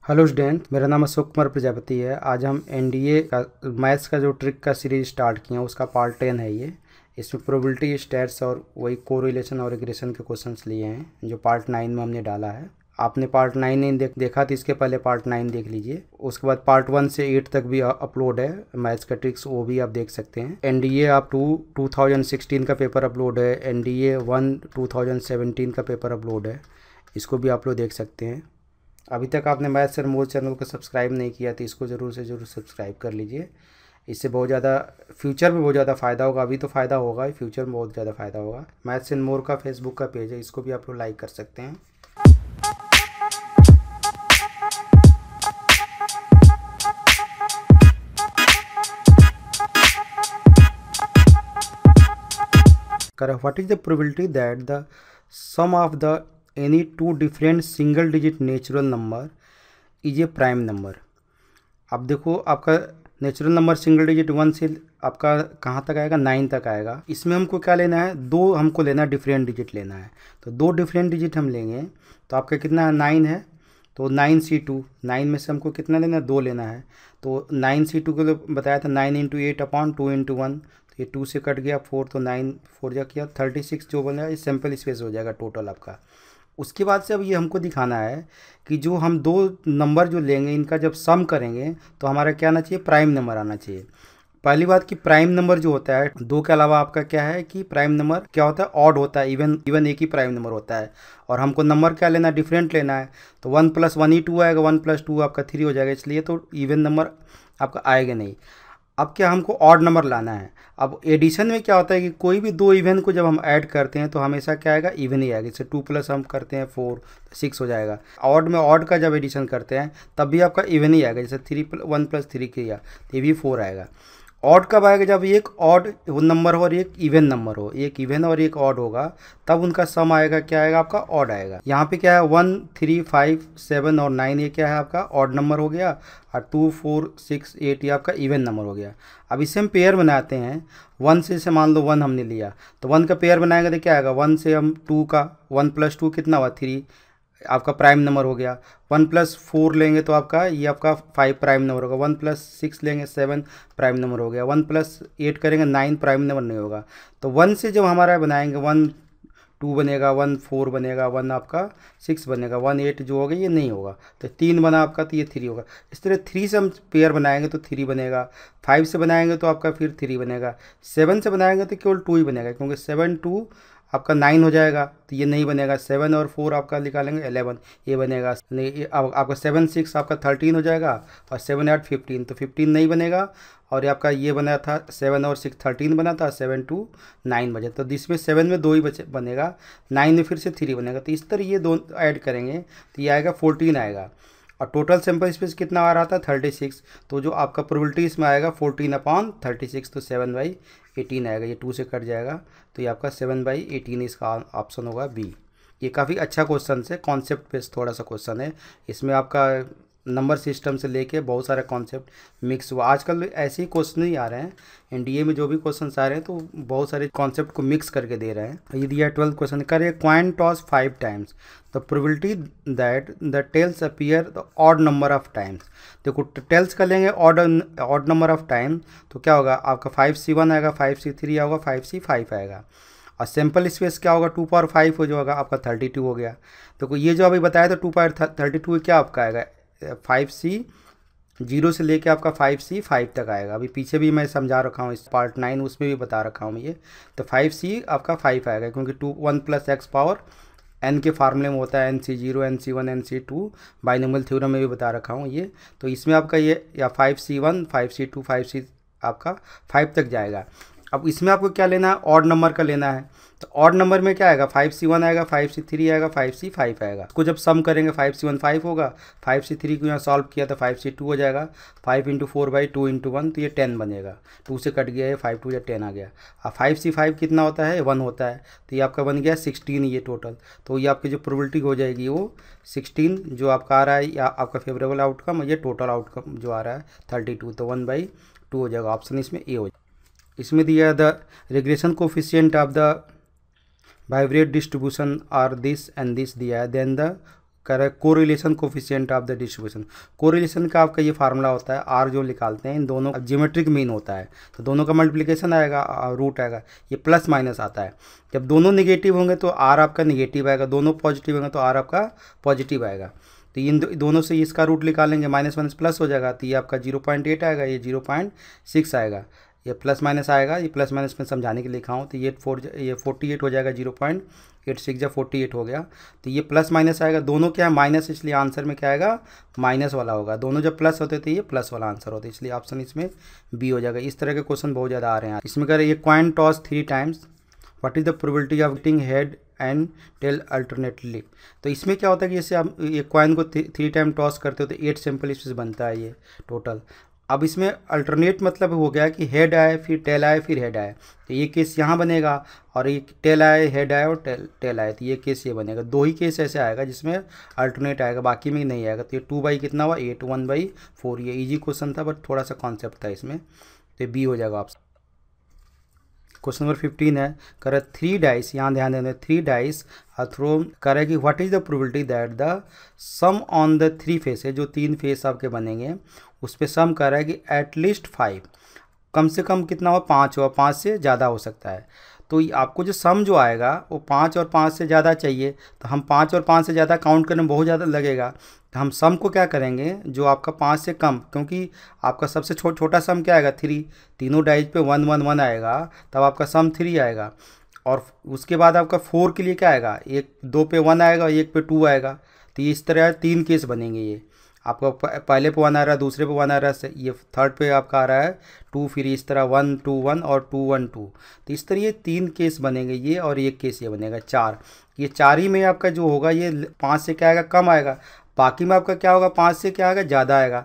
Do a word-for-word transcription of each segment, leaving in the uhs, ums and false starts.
Hello student, मेरा नाम अशोक कुमार प्रजापति है। आज हम एनडीए का मैथ्स का जो ट्रिक का सीरीज स्टार्ट किए हैं उसका पार्ट टेन है ये। इसमें प्रोबेबिलिटी, स्टैट्स और वही कोरिलेशन और रिग्रेशन के क्वेश्चंस लिए हैं जो पार्ट नाइन में हमने डाला है। आपने पार्ट नाइन नहीं देख देखा तो इसके पहले पार्ट नाइन देख लीजिए। उसके बाद पार्ट वन से एट तक भी अपलोड है मैथ्स का ट्रिक्स, वो भी आप देख सकते हैं। एनडीए आप टू टू थाउजेंड सिक्सटीन का पेपर अपलोड है। NDA one two thousand seventeen का पेपर अपलोड है, इसको भी आप लोग देख सकते हैं। अभी तक आपने मैथ्स एंड मोर चैनल को सब्सक्राइब नहीं किया तो इसको ज़रूर से ज़रूर सब्सक्राइब कर लीजिए। इससे बहुत ज़्यादा फ्यूचर में बहुत ज़्यादा फ़ायदा होगा। अभी तो फ़ायदा होगा, फ्यूचर में बहुत ज़्यादा फ़ायदा होगा। मैथ्स एंड मोर का फेसबुक का पेज है, इसको भी आप लोग लाइक कर सकते हैं। What is the probability that the sum of the any two different single digit natural number is a prime number? अब देखो, आपका natural number single digit one से आपका कहाँ तक आएगा, नाइन तक आएगा। इसमें हमको क्या लेना है, दो हमको लेना है, डिफरेंट डिजिट लेना है। तो दो डिफरेंट डिजिट हम लेंगे तो आपका कितना है, नाइन है। तो नाइन सी टू, नाइन में से हमको कितना लेना है, दो लेना है। तो नाइन सी टू के लिए बताया था nine into eight upon two into one, तो ये टू से कट गया फोर, तो नाइन फोर जा किया थर्टी सिक्स जो बनेगा, ये सैम्पल स्पेस हो जाएगा टोटल आपका। उसके बाद से अब ये हमको दिखाना है कि जो हम दो नंबर जो लेंगे इनका जब सम करेंगे तो हमारा क्या आना चाहिए, प्राइम नंबर आना चाहिए। पहली बात कि प्राइम नंबर जो होता है, दो के अलावा आपका क्या है कि प्राइम नंबर क्या होता है, ऑड होता है। इवन इवन एक ही प्राइम नंबर होता है। और हमको नंबर क्या लेना है, डिफरेंट लेना है। तो वन प्लस वन ही टू आएगा, वन प्लस टू आपका थ्री हो जाएगा, इसलिए तो इवन नंबर आपका आएगा नहीं। अब क्या हमको ऑड नंबर लाना है। अब एडिशन में क्या होता है कि कोई भी दो इवन को जब हम ऐड करते हैं तो हमेशा क्या आएगा, इवन ही आएगा। जैसे टू प्लस हम करते हैं फोर, सिक्स हो जाएगा। ऑड में ऑड का जब एडिशन करते हैं तब भी आपका इवन ही आएगा। जैसे थ्री वन प्लस थ्री किया तो ये भी फोर आएगा। ऑड कब आएगा, जब एक ऑड नंबर हो और एक इवन नंबर हो। एक इवन और एक ऑड होगा तब उनका सम आएगा, क्या आएगा आपका, ऑड आएगा। यहाँ पे क्या है, वन थ्री फाइव सेवन और नाइन, ये क्या है आपका ऑड नंबर हो गया। और टू फोर सिक्स एट ये आपका इवन नंबर हो गया। अब इसे हम पेयर बनाते हैं। वन से से मान लो वन हमने लिया तो वन का पेयर बनाएंगे तो क्या आएगा, वन से हम टू का, वन प्लस टू कितना हुआ, थ्री, आपका प्राइम नंबर हो गया। वन प्लस फोर लेंगे तो आपका ये आपका फाइव प्राइम नंबर होगा। वन प्लस सिक्स लेंगे सेवन प्राइम नंबर हो गया। वन प्लस एट करेंगे नाइन प्राइम नंबर नहीं होगा। तो वन से जब हमारा बनाएंगे, वन टू बनेगा, वन फोर बनेगा, वन आपका सिक्स बनेगा, वन एट जो होगा ये नहीं होगा। तो तीन बना आपका तो ये थ्री होगा। इस तरह थ्री से हम पेयर बनाएंगे तो थ्री बनेगा। फाइव से बनाएंगे तो आपका फिर थ्री बनेगा। सेवन से बनाएंगे तो केवल टू ही बनेगा, क्योंकि सेवन टू आपका नाइन हो जाएगा तो ये नहीं बनेगा। सेवन और फोर आपका निकालेंगे इलेवन, ये बनेगा। अब आपका सेवन सिक्स आपका थर्टीन हो जाएगा और सेवन एट फिफ्टीन, तो फिफ्टीन नहीं बनेगा। और आपका ये बना था सेवन और सिक्स थर्टीन बना था, सेवन टू नाइन बचे। तो जिसमें सेवन में दो ही बचे बनेगा, नाइन में फिर से थ्री बनेगा। तो इस तरह ये दो ऐड करेंगे तो ये आएगा फोर्टीन आएगा। और टोटल सैम्पल स्पेस कितना आ रहा था, थर्टी सिक्स। तो जो आपका प्रोबेबिलिटी इसमें आएगा फोर्टीन अपॉन थर्टी सिक्स, तो सेवन बाई एटीन आएगा। ये टू से कट जाएगा तो ये आपका सेवन बाई एटीन इसका ऑप्शन होगा बी। ये काफ़ी अच्छा क्वेश्चन है, कॉन्सेप्ट बेस्ड थोड़ा सा क्वेश्चन है। इसमें आपका नंबर सिस्टम से लेके बहुत सारे कॉन्सेप्ट मिक्स हुआ। आजकल ऐसे ही क्वेश्चन ही आ रहे हैं, एनडीए में जो भी क्वेश्चन आ रहे हैं तो बहुत सारे कॉन्सेप्ट को मिक्स करके दे रहे हैं। ये दिया ट्वेल्थ क्वेश्चन, करे coin toss five times, the probability that the tails appear the odd number of times. देखो टेल्स का लेंगे odd odd number of time तो क्या होगा आपका, फाइव सी वन आएगा, फाइव सी थ्री आएगा, फाइव सी फाइव आएगा। और सैम्पल स्पेस क्या होगा, टू पावर फाइव हो जाएगा आपका, थर्टी टू हो गया। देखो ये जो अभी बताया था टू पावर थर्टी टू क्या आपका आएगा, फाइव सी जीरो से लेके आपका फाइव सी फाइव तक आएगा। अभी पीछे भी मैं समझा रखा हूँ, इस पार्ट नाइन उसमें भी बता रखा हूँ ये। तो फाइव सी आपका फाइव आएगा, क्योंकि two one plus x power n के फार्मूले में होता है, n C zero, n C one, n C two, binomial theorem में भी बता रखा हूँ ये। तो इसमें आपका ये या five C one, five C two, five C आपका फाइव तक जाएगा। अब इसमें आपको क्या लेना है, ऑड नंबर का लेना है। तो ऑड नंबर में क्या आएगा, फाइव सी वन आएगा, फाइव सी थ्री आएगा, फाइव सी फाइव आएगा। इसको जब सम करेंगे फाइव सी वन फाइव होगा, फाइव सी थ्री को यहाँ सॉल्व किया तो फाइव सी टू हो जाएगा। Five into four by two into one, तो ये टेन बनेगा। टू से कट गया है, फाइव टू या टेन आ गया। अब फाइव सी फाइव कितना होता है, वन होता है। तो ये आपका बन गया सिक्सटीन ये टोटल। तो ये आपकी जो प्रोबेबिलिटी हो जाएगी वो सिक्सटीन जो आपका आ रहा है, या आपका फेवरेबल आउटकम, ये टोटल आउटकम जो आ रहा है थर्टी टू, तो वन बाई टू हो जाएगा। ऑप्शन इसमें ए हो जाएगा। इसमें दिया the regression coefficient of the bivariate distribution are this and this दिया है, देन द करे correlation coefficient of the distribution. Correlation का आपका ये फार्मूला होता है, आर जो निकालते हैं इन दोनों ज्योमेट्रिक मीन होता है, तो दोनों का मल्टीप्लिकेशन आएगा, रूट आएगा, ये प्लस माइनस आता है। जब दोनों निगेटिव होंगे तो आर आपका निगेटिव आएगा, दोनों पॉजिटिव होंगे तो आर आपका पॉजिटिव आएगा। तो इन दो, दोनों से इसका रूट निकालेंगे, माइनस माइनस प्लस हो जाएगा, तो ये आपका जीरो पॉइंट एट आएगा, ये जीरो पॉइंट सिक्स आएगा, ये प्लस माइनस आएगा, ये प्लस माइनस में समझाने के लिए लिखा हूँ। तो ये फोर ये फोर्टी एट हो जाएगा, जीरो पॉइंट एट सिक्स या फोर्टी एट हो गया। तो ये प्लस माइनस आएगा, दोनों क्या है माइनस, इसलिए आंसर में क्या आएगा माइनस वाला होगा। दोनों जब प्लस होते तो ये प्लस वाला आंसर होता है, इसलिए ऑप्शन इसमें बी हो जाएगा। इस तरह के क्वेश्चन बहुत ज़्यादा आ रहे हैं। इसमें कह रहे ये coin toss three times, what is the probability of getting head and tail alternately. तो इसमें क्या होता है कि जैसे आप ये कॉइन को थ्री टाइम टॉस करते हो तो एट सिंपल स्पेस बनता है ये टोटल। अब इसमें अल्टरनेट मतलब हो गया कि हेड आए फिर टेल आए फिर हेड आए, तो ये केस यहाँ बनेगा, और ये टेल आए हेड आए और टेल टेल आए, तो ये केस ये बनेगा। दो ही केस ऐसे आएगा जिसमें अल्टरनेट आएगा, बाकी में नहीं आएगा। तो ये टू बाई कितना हुआ एट, वन बाई फोर। ये इजी क्वेश्चन था बट थोड़ा सा कॉन्सेप्ट था इसमें, तो बी हो जाएगा ऑप्शन। क्वेश्चन नंबर फिफ्टीन है, करे थ्री डाइस, यहाँ ध्यान देना, थ्री डाइस आर थ्रोन, करे कि what is the probability that the sum on the three face है, जो तीन फेस आपके बनेंगे उस पर सम कर रहा है कि एटलीस्ट फाइव, कम से कम कितना हो पाँच हो, पाँच से ज़्यादा हो सकता है। तो आपको जो सम जो आएगा वो पाँच और पाँच से ज़्यादा चाहिए, तो हम पाँच और पाँच से ज़्यादा काउंट करने में बहुत ज़्यादा लगेगा, तो हम सम को क्या करेंगे जो आपका पाँच से कम, क्योंकि आपका सबसे छो, छोटा सम क्या आएगा थ्री, तीनों डाइज पे वन वन वन आएगा, तब आपका सम थ्री आएगा। और उसके बाद आपका फोर के लिए क्या आएगा, एक दो पे वन आएगा, एक पे टू आएगा। तो ये इस तरह तीन केस बनेंगे, ये आपका पहले पे वन आ रहा है, दूसरे पे वन आ रहा है, ये थर्ड पे आपका आ रहा है टू, फिर इस तरह वन टू वन और टू वन टू। तो इस तरह ये तीन केस बनेंगे ये, और एक केस ये बनेगा चार। ये चार ही में आपका जो होगा ये पाँच से क्या आएगा कम आएगा, बाकी में आपका क्या होगा पाँच से क्या आएगा ज़्यादा आएगा।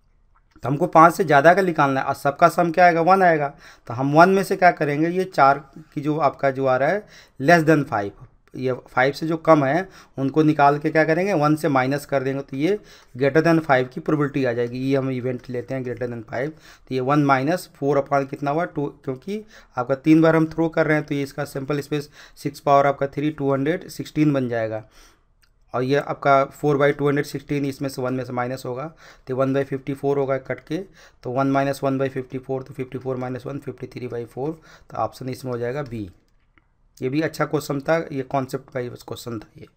तो हमको पाँच से ज़्यादा का निकालना है, और सबका सम क्या आएगा वन आएगा। तो हम वन में से क्या करेंगे, ये चार की जो आपका जो आ रहा है लेस देन फाइव, ये फाइव से जो कम है उनको निकाल के क्या करेंगे वन से माइनस कर देंगे, तो ये ग्रेटर देन फाइव की प्रोबेबिलिटी आ जाएगी। ये हम इवेंट लेते हैं ग्रेटर देन फाइव, तो ये वन माइनस फोर अपॉन कितना हुआ टू, क्योंकि आपका तीन बार हम थ्रो कर रहे हैं तो ये इसका सिंपल स्पेस सिक्स पावर आपका थ्री टू हंड्रेड सिक्सटीन बन जाएगा। और ये आपका four by two hundred sixteen इसमें से वन में से माइनस होगा, तो वन बाई फिफ्टी फोर होगा कट के, तो one minus one by fifty four, तो fifty four minus one fifty three by four, तो ऑप्शन इसमें हो जाएगा बी। ये भी अच्छा क्वेश्चन था, ये कॉन्सेप्ट का ही क्वेश्चन था। ये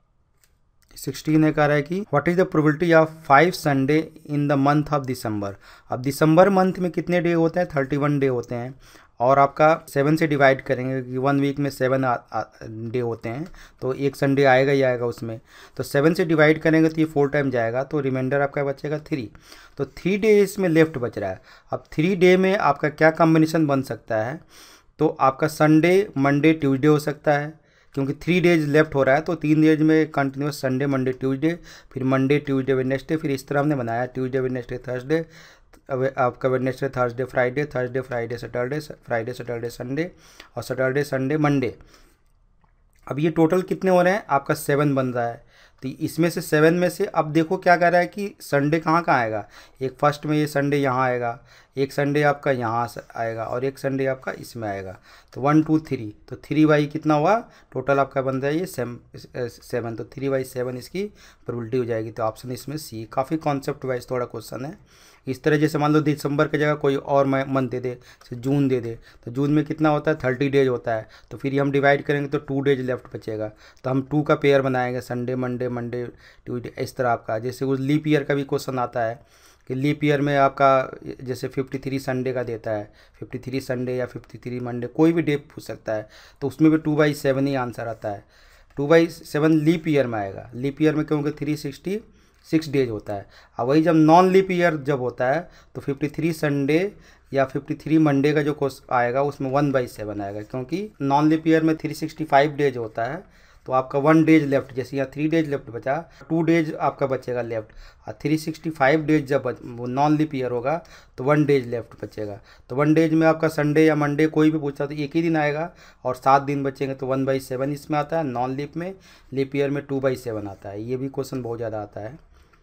सिक्सटीन है कह रहा है कि what is the probability of five Sunday in the month of December. अब दिसंबर मंथ में कितने डे होते हैं, थर्टी वन डे होते हैं, और आपका सेवन से डिवाइड करेंगे कि वन वीक में सेवन डे होते हैं, तो एक संडे आएगा ही आएगा उसमें, तो सेवन से डिवाइड करेंगे तो ये फोर टाइम जाएगा, तो रिमाइंडर आपका बचेगा थ्री। तो थ्री डे इसमें लेफ्ट बच रहा है। अब थ्री डे में आपका क्या कॉम्बिनेशन बन सकता है, तो आपका संडे मंडे ट्यूसडे हो सकता है, क्योंकि थ्री डेज लेफ्ट हो रहा है, तो तीन डेज में कंटिन्यूस संडे मंडे ट्यूसडे, फिर मंडे ट्यूसडे वेडनेसडे, फिर इस तरह हमने बनाया ट्यूसडे वेडनेसडे थर्सडे, आपका Wednesday Thursday Friday, Thursday Friday Saturday, Friday Saturday Sunday, और सैटरडे संडे मंडे। अब ये टोटल कितने हो रहे हैं, आपका सेवन बन रहा है। तो इसमें से सेवन में से अब देखो क्या कर रहा है कि संडे कहाँ कहाँ आएगा, एक फर्स्ट में ये संडे यहाँ आएगा, एक संडे आपका यहाँ आएगा, और एक संडे आपका इसमें आएगा, तो वन टू थ्री, तो थ्री बाई कितना हुआ टोटल आपका बन रहा है ये सेम सेवन, तो थ्री बाई सेवन इसकी प्रोबेबिलिटी हो जाएगी। तो ऑप्शन इसमें सी। काफ़ी कॉन्सेप्ट वाइज थोड़ा क्वेश्चन है। इस तरह जैसे मान लो दिसंबर की जगह कोई और मंथ दे दे, जैसे जून दे दे, तो जून में कितना होता है थर्टी डेज होता है, तो फिर हम डिवाइड करेंगे तो टू डेज लेफ्ट बचेगा, तो हम टू का पेयर बनाएंगे, संडे मंडे मंडे ट्यूसडे, इस तरह आपका। जैसे उस लीप ईयर का भी क्वेश्चन आता है कि लीप ईयर में आपका जैसे फिफ्टी थ्री संडे का देता है, फिफ्टी थ्री संडे या फिफ्टी थ्री मंडे, कोई भी डे पूछ सकता है, तो उसमें भी टू बाई सेवन ही आंसर आता है। Two by seven leap year में आएगा, लीप ईयर में क्योंकि थ्री सिक्सटी सिक्स डेज होता है। अब वही जब नॉन लीप ईयर जब होता है तो फिफ्टी थ्री संडे या फिफ्टी थ्री मंडे का जो कोर्स आएगा उसमें वन बाई सेवन आएगा, क्योंकि नॉन लीप ईयर में थ्री सिक्सटी फाइव डेज होता है, तो आपका वन डेज लेफ्ट, जैसे यहाँ थ्री डेज लेफ्ट बचा, टू डेज आपका बचेगा लेफ्ट, और थ्री सिक्सटी फाइव डेज जब वो नॉन लीप ईयर होगा तो वन डेज लेफ्ट बचेगा। तो वन डेज में आपका संडे या मंडे कोई भी पूछता तो एक ही दिन आएगा, और सात दिन बचेंगे, तो वन बाई सेवन इसमें आता है नॉन लीप में, लीप ईयर में टू बाई सेवन आता है। ये भी क्वेश्चन बहुत ज़्यादा आता है।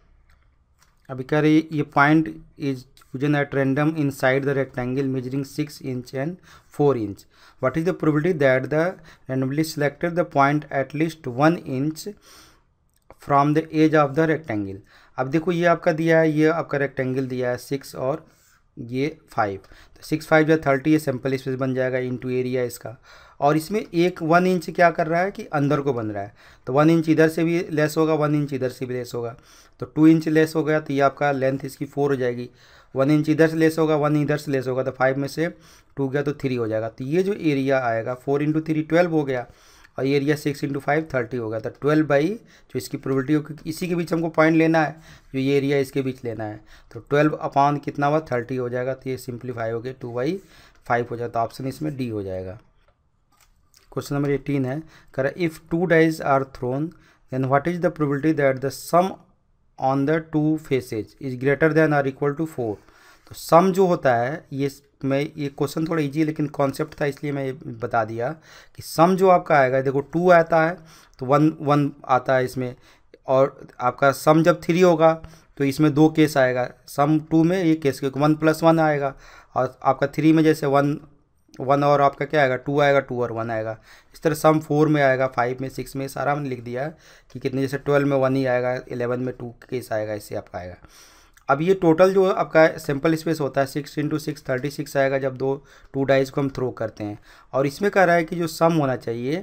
अभी कह रही ये point is chosen at random inside the rectangle measuring six inch and four inch. What is the probability that the randomly selected the point at least one inch from the edge of the rectangle. अब देखो ये आपका दिया है, ये आपका rectangle दिया है सिक्स और ये फाइव, तो सिक्स फाइव या थर्टी, ये सिंपल स्पेस बन जाएगा इनटू एरिया इसका। और इसमें एक वन इंच क्या कर रहा है कि अंदर को बन रहा है, तो वन इंच इधर से भी लेस होगा, वन इंच इधर से भी लेस होगा, तो टू इंच लेस हो गया, तो ये आपका लेंथ इसकी फोर हो जाएगी। वन इंच इधर से लेस होगा, वन इधर से लेस होगा, तो फाइव में से टू गया तो थ्री हो जाएगा। तो ये जो एरिया आएगा फोर इंटू थ्री ट्वेल्व हो गया, और area six into five thirty होगा। तो ट्वेल्व बाई जो इसकी प्रोबेबिलिटी होगी, इसी के बीच हमको पॉइंट लेना है, जो ये एरिया इसके बीच लेना है, तो ट्वेल्व अपॉन कितना हुआ थर्टी हो जाएगा। तो ये सिंप्लीफाई हो गया, टू बाई फाइव हो जाएगा, तो ऑप्शन इसमें डी हो जाएगा। क्वेश्चन नंबर एटीन है, कह रहा if two dice are thrown then what is the probability that the sum on the two faces is greater than or equal to four. तो सम जो होता है, ये मैं ये क्वेश्चन थोड़ा इजी है लेकिन कॉन्सेप्ट था इसलिए मैं बता दिया कि सम जो आपका आएगा, देखो टू आता है तो वन वन आता है इसमें, और आपका सम जब थ्री होगा तो इसमें दो केस आएगा, सम टू में ये केस, क्योंकि वन प्लस वन आएगा, और आपका थ्री में जैसे वन वन और आपका क्या आएगा टू आएगा, टू और वन आएगा। इस तरह सम फोर में आएगा, फाइव में, सिक्स में, सारा मैंने लिख दिया कि कितने, जैसे ट्वेल्व में वन ही आएगा, इलेवन में टू केस आएगा, इससे आपका आएगा। अब ये टोटल जो आपका सिंपल स्पेस होता है six into six thirty six आएगा जब दो टू डाइज को हम थ्रो करते हैं। और इसमें कह रहा है कि जो सम होना चाहिए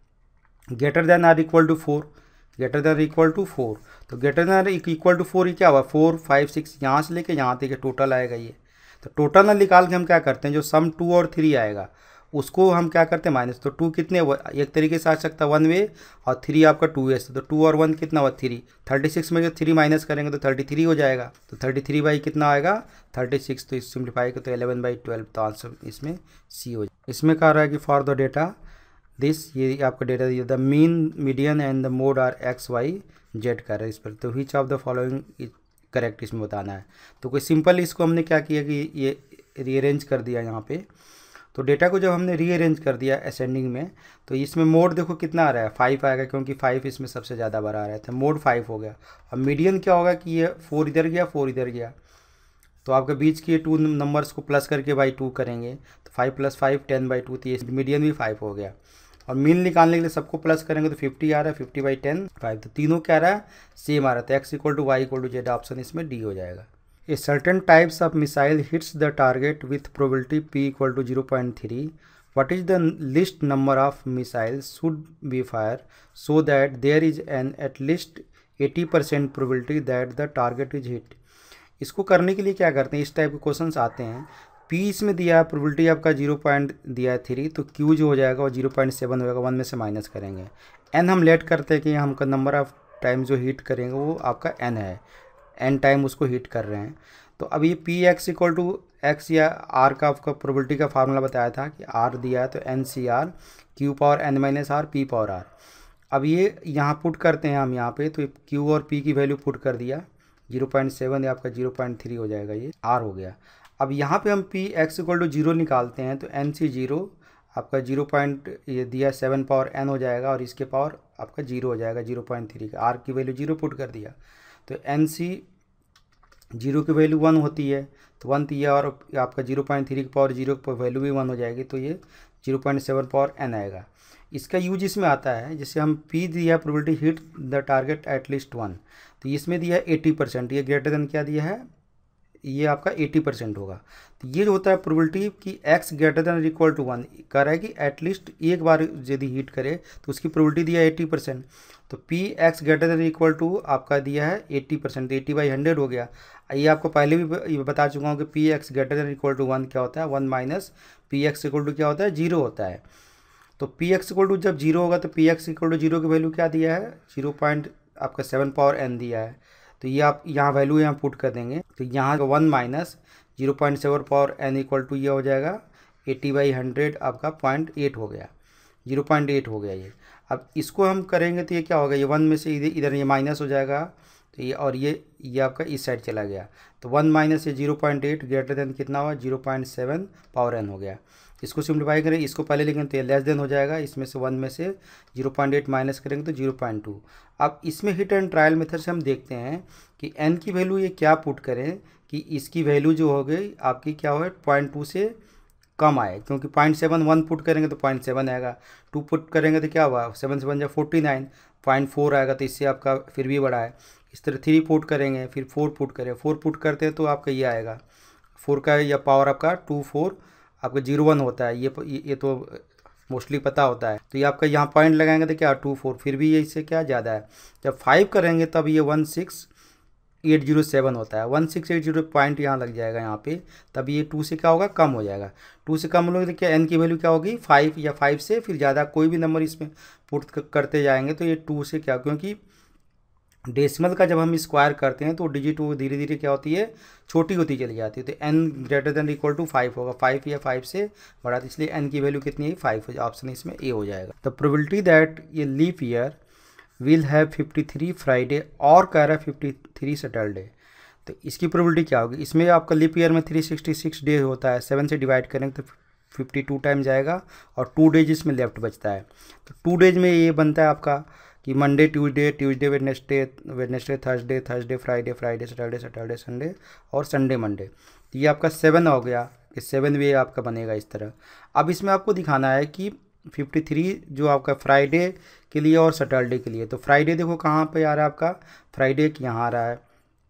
greater than or equal to four, greater than equal to four, तो greater than equal to four ये क्या हुआ, फोर फाइव सिक्स, यहाँ से लेके यहाँ तक टोटल आएगा ये। तो टोटल ना निकाल के हम क्या करते हैं, जो सम टू और थ्री आएगा उसको हम क्या करते हैं माइनस, तो टू कितने एक तरीके से आ सकता है वन वे, और थ्री आपका टू वे से, तो टू और वन कितना हुआ थ्री, थर्टी सिक्स में जो थ्री माइनस करेंगे तो थर्टी थ्री हो जाएगा, तो थर्टी थ्री बाई कितना आएगा थर्टी सिक्स, तो इस सिंप्लीफाई को तो इलेवन बाई ट्वेल्व, तो आंसर इसमें सी हो जाए। इसमें कह रहा है कि फॉर द डेटा दिस, ये आपका डेटा दिया, the mean median and the mode are X Y Z कर रहा है इस पर, तो which of the following correct इसमें बताना है। तो कोई सिंपल इसको हमने क्या किया कि ये रीअरेंज कर दिया यहाँ पे, तो डेटा को जब हमने रीअरेंज कर दिया असेंडिंग में, तो इसमें मोड देखो कितना आ रहा है, फाइव आएगा, क्योंकि फाइव इसमें सबसे ज़्यादा बड़ा आ रहा था, मोड फाइव हो गया। और मीडियन क्या होगा कि ये फोर इधर गया, फोर इधर गया, तो आपके बीच के टू नंबर्स को प्लस करके बाई टू करेंगे, तो five plus five ten by two, तो ये मीडियन भी फाइव हो गया। और मीन निकालने के लिए सबको प्लस करेंगे तो फिफ्टी आ रहा है, फिफ्टी बाई टेन फाइव, तो तीनों क्या आ रहा है सेम आ रहा था, X equal to Y equal to Z, option इसमें डी हो जाएगा। A certain types of missile hits the target with probability p equal to zero point three. What is the least number of missiles should be fired so that there is an at least eighty percent probability that the target is hit? इसको करने के लिए क्या करते हैं, इस type के questions आते हैं। p इसमें दिया है, प्रोबेबिलिटी आपका जीरो पॉइंट दिया है थ्री, तो q जो हो जाएगा वो जीरो पॉइंट सेवन होगा, वन में से माइनस करेंगे। n हम लेट करते हैं कि हमका नंबर ऑफ टाइम जो हिट करेंगे वो आपका n है, एन टाइम उसको हिट कर रहे हैं। तो अब ये P X equal to X या आर का आपका प्रोबेबिलिटी का फार्मूला बताया था कि आर दिया है तो N C R Q power N minus R P power R. अब ये यहाँ पुट करते हैं हम यहाँ पे, तो क्यू और पी की वैल्यू पुट कर दिया, जीरो पॉइंट सेवन या आपका जीरो पॉइंट थ्री हो जाएगा, ये आर हो गया। अब यहाँ पे हम P X equal to zero निकालते हैं, तो एन सी जीरो आपका जीरो पॉइंट ये दिया सेवन पावर एन हो जाएगा, और इसके पावर आपका जीरो हो जाएगा, जीरो पॉइंट थ्री का, आर की वैल्यू जीरो पुट कर दिया, तो एन सी जीरो की वैल्यू वन होती है, तो वन दिया, और आपका जीरो पॉइंट थ्री की पावर जीरो की वैल्यू भी वन हो जाएगी, तो ये zero point seven power N आएगा। इसका यूज इसमें आता है, जैसे हम पी दिया probability hit the target at least one, तो इसमें दिया है एटी परसेंट, ये ग्रेटर देन क्या दिया है, ये आपका एटी परसेंट होगा। तो ये जो होता है प्रोबेबिलिटी कि X greater than equal to one, कह रहा है कि एटलीस्ट एक बार यदि हिट करे तो उसकी प्रोबेबिलिटी दिया है एटी परसेंट, तो P X greater than equal to आपका दिया है eighty percent, eighty by hundred हो गया। ये आपको पहले भी बता चुका हूँ कि P X greater than equal to one क्या होता है, one minus P X equal to क्या होता है, जीरो होता है। तो पी एक्स इक्वल टू जब जीरो होगा तो P X equal to zero की वैल्यू क्या दिया है, जीरो पॉइंट आपका सेवन पावर एन दिया है, तो ये आप यहाँ वैल्यू यहाँ पुट कर देंगे, तो यहाँ one minus zero point seven power N equal to ये हो जाएगा एटी बाई हंड्रेड, आपका पॉइंट एट हो गया, जीरो पॉइंट एट हो गया ये। अब इसको हम करेंगे तो ये क्या होगा, ये वन में से इधर इधर ये माइनस हो जाएगा, तो ये और ये ये आपका इस साइड चला गया, तो वन माइनस ये zero point eight greater than कितना हुआ, zero point seven power N हो गया। इसको सिम्प्लीफाई करें, इसको पहले लिखेंगे तो ये लेस देन हो जाएगा, इसमें से वन में से जीरो पॉइंट एट माइनस करेंगे तो जीरो पॉइंट टू। अब इसमें हिट एंड ट्रायल मेथड से हम देखते हैं कि एन की वैल्यू ये क्या पुट करें कि इसकी वैल्यू जो हो गई आपकी क्या हो, पॉइंट टू से कम आए, क्योंकि पॉइंट सेवन वन पुट करेंगे तो पॉइंट सेवन आएगा, टू पुट करेंगे तो क्या हुआ, सेवन सेवन जब फोर्टी नाइन, पॉइंट फोर आएगा, तो इससे आपका फिर भी बड़ा है। इस तरह थ्री पुट करेंगे, फिर फोर पुट करें, फोर पुट करते हैं तो आपका ये आएगा, फोर का या पावर आपका टू फोर आपका जीरो वन होता है, ये ये तो मोस्टली पता होता है। तो ये आपका यहाँ पॉइंट लगाएंगे तो क्या टू फोर, फिर भी ये इससे क्या ज़्यादा है। जब फाइव करेंगे तब ये one six eight zero seven होता है, one six eight zero point यहाँ लग जाएगा यहाँ पे, तब ये टू से क्या होगा, कम हो जाएगा। टू से कम होगा तो क्या एन की वैल्यू क्या होगी, फाइव, या फाइव से फिर ज़्यादा कोई भी नंबर इसमें पुट करते जाएंगे तो ये टू से क्या, क्योंकि डेसिमल का जब हम स्क्वायर करते हैं तो डिजिट वो धीरे धीरे क्या होती है, छोटी होती चली जाती है। तो N greater than equal to five होगा, फाइव या फाइव से बड़ा, तो इसलिए एन की वैल्यू कितनी है, फाइव हो जाए, ऑप्शन इसमें ए हो जाएगा। द प्रोबेबिलिटी दैट ये leap year will have fifty three Friday और कह रहा है फिफ्टी थ्री सैटरडे, तो इसकी प्रोबेबिलिटी क्या होगी। इसमें आपका लीप ईयर में थ्री सिक्सटी सिक्स डे होता है, सेवन से डिवाइड करेंगे तो फिफ्टी टू टाइम जाएगा, और टू डेज इसमें लेफ्ट बचता है। तो टू डेज में ये बनता है आपका कि Monday Tuesday, Tuesday Wednesday, Wednesday Thursday, Thursday Friday, Friday Saturday, Saturday Sunday, और संडे मंडे। तो ये आपका सेवन हो गया, कि सेवन वे आपका बनेगा इस तरह। अब इसमें आपको दिखाना है कि फिफ्टी थ्री जो आपका फ्राइडे के लिए और सैटरडे के लिए, तो फ्राइडे देखो कहाँ पे आ रहा है आपका, फ्राइडे यहाँ आ रहा है,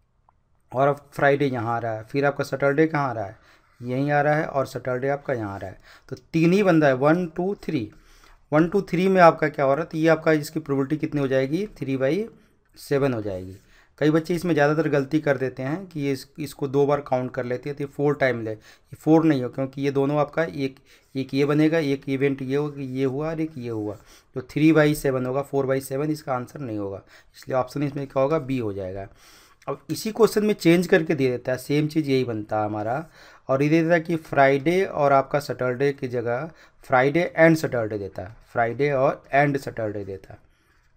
और अब फ्राइडे यहाँ आ रहा है, फिर आपका सैटरडे कहाँ आ रहा है, यहीं आ रहा है, और सैटरडे आपका यहाँ आ रहा है। तो तीन ही बंदा है, one two three, one two three में आपका क्या हो रहा है, तो ये आपका इसकी प्रोबेबिलिटी कितनी हो जाएगी, थ्री बाई सेवन हो जाएगी। कई बच्चे इसमें ज़्यादातर गलती कर देते हैं कि ये इस, इसको दो बार काउंट कर लेते हैं, तो ये फोर टाइम ले, ये फोर नहीं हो, क्योंकि ये दोनों आपका एक एक ये बनेगा, एक इवेंट ये होगा, ये हुआ और एक ये हुआ, तो थ्री बाई सेवन होगा, फोर बाई सेवन इसका आंसर नहीं होगा, इसलिए ऑप्शन इसमें क्या होगा, बी हो जाएगा। अब इसी क्वेश्चन में चेंज करके दे देता है, सेम चीज़ यही बनता है हमारा, और ये देता है कि फ्राइडे और आपका सैटरडे की जगह फ्राइडे एंड सैटरडे देता है, फ्राइडे और एंड सैटरडे देता है।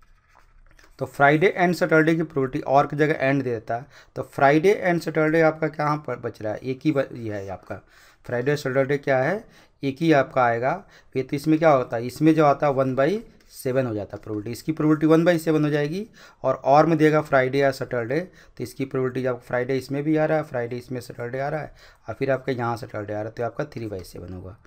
तो फ्राइडे एंड सैटरडे की प्रोबेबिलिटी और की जगह एंड दे देता है, तो फ्राइडे एंड सैटरडे आपका क्या पर बच रहा है, एक ही ये है आपका, फ्राइडे सैटरडे क्या है, एक ही आपका आएगा। फिर तो इसमें क्या होता है, इसमें जो आता है वन बाई सेवन हो जाता है प्रोबेबिलिटी, इसकी प्रोबेबिलिटी वन बाई सेवन हो जाएगी, और और में देगा फ्राइडे या सैटरडे, तो इसकी प्रोबेबिलिटी जब फ्राइडे इसमें भी आ रहा है, फ्राइडे इसमें सैटरडे आ रहा है, और फिर आपका यहाँ सैटरडे आ रहा है, तो आपका थ्री बाई सेवन होगा।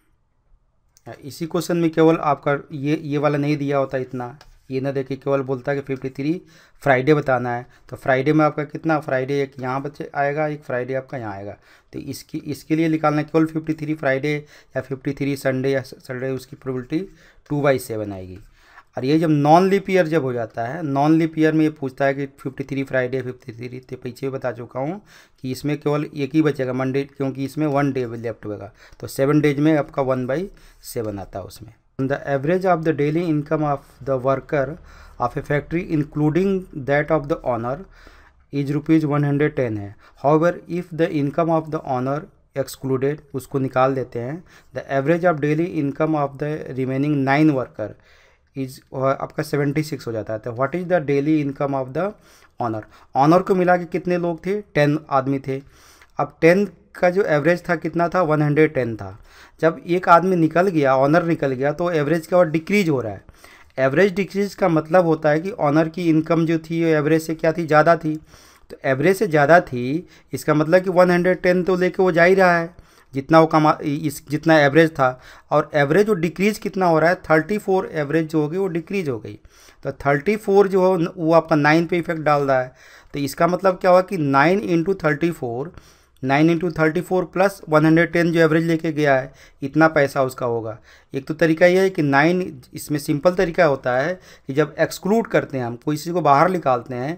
इसी क्वेश्चन में केवल आपका ये ये वाला नहीं दिया होता, इतना ये ना देखे, केवल बोलता है कि फिफ्टी थ्री फ्राइडे बताना है, तो फ्राइडे में आपका कितना, फ्राइडे एक यहाँ बचे आएगा, एक फ्राइडे आपका यहाँ आएगा, तो इसकी इसके लिए निकालना है केवल फिफ्टी थ्री फ्राइडे या फिफ्टी थ्री संडे या सैटरडे, उसकी प्रोबेबिलिटी टू बाई सेवन आएगी। और ये जब नॉन लीप ईयर जब हो जाता है, नॉन लीप ईयर में ये पूछता है कि fifty three Friday, fifty three, तो पीछे बता चुका हूँ कि इसमें केवल एक ही बचेगा मंडे, क्योंकि इसमें वन डे लेफ्ट होगा, तो सेवन डेज में आपका वन बाई सेवन आता है उसमें। The average of the daily income of the worker of a factory including that of the owner is rupees one hundred ten है। However if the income of the owner excluded, उसको निकाल देते हैं, the average of daily income of the remaining nine worker is आपका seventy six हो जाता है। तो what is the daily income of the owner, owner को मिला के कितने लोग थे, टेन आदमी थे। अब टेन का जो एवरेज था कितना था, वन हंड्रेड टेन था। जब एक आदमी निकल गया, ऑनर निकल गया, तो एवरेज क्या और डिक्रीज हो रहा है। एवरेज डिक्रीज का मतलब होता है कि ऑनर की इनकम जो थी वो एवरेज से क्या थी, ज़्यादा थी, तो एवरेज से ज़्यादा थी, इसका मतलब कि वन हंड्रेड टेन तो लेके वो जा ही रहा है जितना वो कमा, इस जितना एवरेज था, और एवरेज जो डिक्रीज कितना हो रहा है, थर्टी फोर एवरेज जो होगी वो डिक्रीज हो गई, तो थर्टी फोर जो हो वो आपका नाइन पे इफेक्ट डाल रहा है। तो इसका मतलब क्या हुआ कि nine into thirty four, nine into thirty four plus one hundred ten जो एवरेज लेके गया है, इतना पैसा उसका होगा। एक तो तरीका ये है कि नाइन, इसमें सिंपल तरीका होता है कि जब एक्सक्लूड करते हैं हम, कोई चीज़ को बाहर निकालते हैं,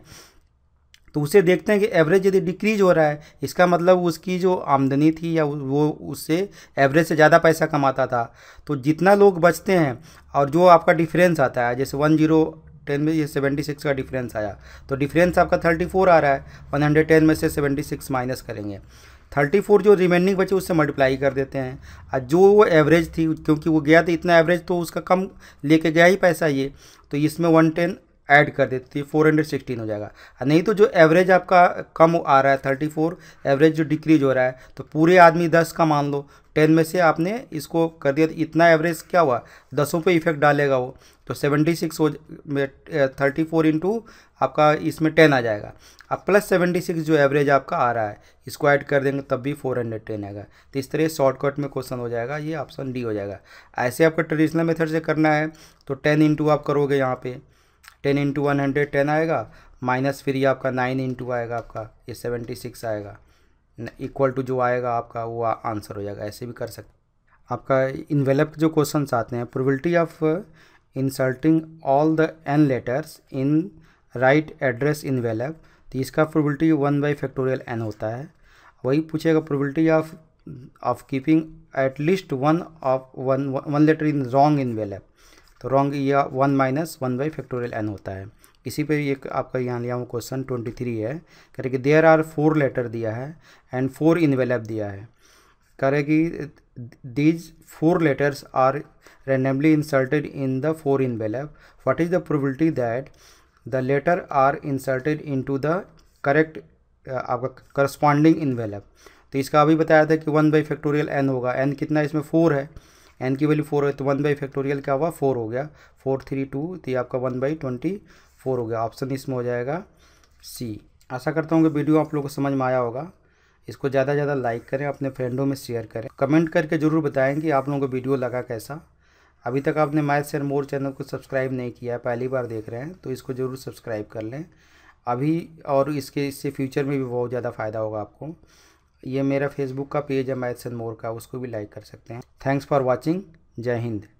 तो उसे देखते हैं कि एवरेज यदि डिक्रीज हो रहा है, इसका मतलब उसकी जो आमदनी थी या वो उससे एवरेज से ज़्यादा पैसा कमाता था, तो जितना लोग बचते हैं और जो आपका डिफरेंस आता है, जैसे वन जीरो टेन में ये सेवेंटी सिक्स का डिफरेंस आया, तो डिफरेंस आपका थर्टी फोर आ रहा है, वन हंड्रेड टेन में से सेवेंटी सिक्स माइनस करेंगे, थर्टी फोर जो रिमेनिंग बचे उससे मल्टीप्लाई कर देते हैं, और जो वो एवरेज थी, क्योंकि वो गया था इतना एवरेज, तो उसका कम लेके गया ही पैसा ये, तो इसमें वन टेन ऐड कर देते तो ये फोर हंड्रेड सिक्सटीन हो जाएगा। नहीं तो जो एवरेज आपका कम आ रहा है थर्टी फोर, एवरेज जो डिक्रीज हो रहा है, तो पूरे आदमी दस का मान लो, टेन में से आपने इसको कर दिया तो इतना एवरेज क्या हुआ, दसों पे इफेक्ट डालेगा वो, तो सेवेंटी सिक्स हो में थर्टी फोर इंटू आपका इसमें टेन आ जाएगा। अब प्लस सेवेंटी सिक्स जो एवरेज आपका आ रहा है इसको ऐड कर देंगे तब भी फोर हंड्रेड टेन आएगा। तो इस तरह शॉर्टकट में क्वेश्चन हो जाएगा, ये ऑप्शन डी हो जाएगा। ऐसे आपका ट्रेडिशनल मेथड से करना है तो टेन इंटू आप करोगे, यहाँ पे ten into one hundred ten आएगा, माइनस फिर ये आपका नाइन इंटू आएगा आपका ये सेवेंटी सिक्स आएगा, इक्वल टू जो आएगा आपका वो आंसर हो जाएगा। ऐसे भी कर सकते। आपका इन्वेलप जो क्वेश्चंस आते हैं, probability of inserting all the N letters in right address envelope, तो इसका probability one by factorial N होता है। वही पूछेगा probability of of keeping at least one of one one letter in wrong envelope, तो wrong या one minus one by factorial N होता है। इसी पे एक आपका यहाँ लिया हुआ क्वेश्चन ट्वेंटी थ्री है, करे कि देयर आर फोर लेटर दिया है एंड फोर इन्वेलप दिया है, करे कि these four letters are randomly inserted in the four envelope, what is the probability that the letter are inserted into the correct uh, आपका corresponding envelope। तो इसका अभी बताया था कि वन बाई फैक्टोरियल एन होगा, एन कितना इसमें फोर है, एन की वैल्यू फोर है, तो वन बाई फैक्टोरियल क्या हुआ, फोर हो गया, फोर थ्री टू, तो ये आपका वन बाई ट्वेंटी फोर हो गया। ऑप्शन इसमें हो जाएगा सी। आशा करता हूँ कि वीडियो आप लोगों को समझ में आया होगा। इसको ज़्यादा से ज़्यादा लाइक करें, अपने फ्रेंडों में शेयर करें, कमेंट करके ज़रूर बताएं कि आप लोगों को वीडियो लगा कैसा। अभी तक आपने मैथ्स एंड मोर चैनल को सब्सक्राइब नहीं किया है, पहली बार देख रहे हैं, तो इसको ज़रूर सब्सक्राइब कर लें अभी, और इसके इससे फ्यूचर में भी बहुत ज़्यादा फ़ायदा होगा आपको। ये मेरा फेसबुक का पेज है मैथ्स एंड मोर का, उसको भी लाइक कर सकते हैं। Thanks for watching. जय हिंद।